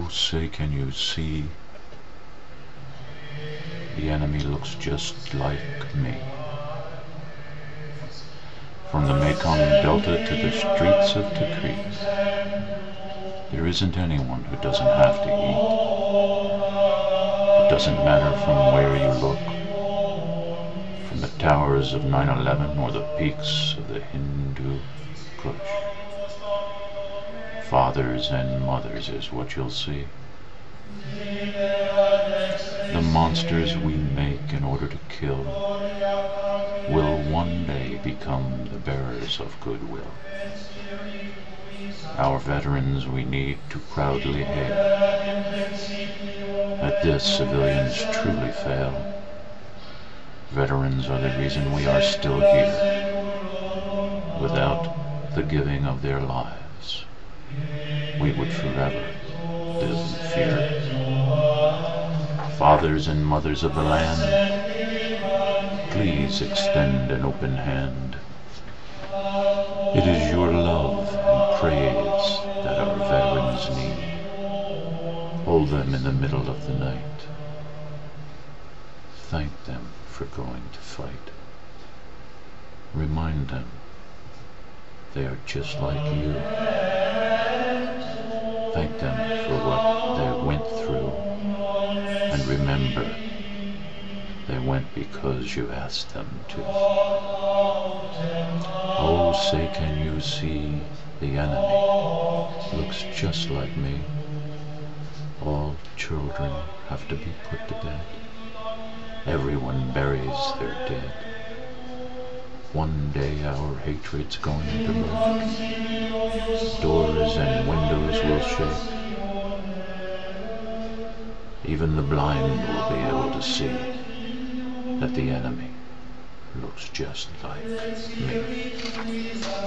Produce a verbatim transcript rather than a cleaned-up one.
Oh, say can you see? The enemy looks just like me. From the Mekong Delta to the streets of Tikrit, there isn't anyone who doesn't have to eat. It doesn't matter from where you look, from the towers of nine eleven or the peaks of the Hindu Kush. Fathers and mothers is what you'll see. The monsters we make in order to kill will one day become the bearers of goodwill. Our veterans we need to proudly hail. At this, civilians truly fail. Veterans are the reason we are still here. Without the giving of their lives, we would forever live in fear. Fathers and mothers of the land, please extend an open hand. It is your love and praise that our veterans need. Hold them in the middle of the night. Thank them for going to fight. Remind them they are just like you. Thank them for what they went through. And remember, they went because you asked them to. Oh, say can you see the enemy looks just like me. All children have to be put to bed. Everyone buries their dead. One day our hatred's going to break. Doors and windows will shake. Even the blind will be able to see that the enemy looks just like me.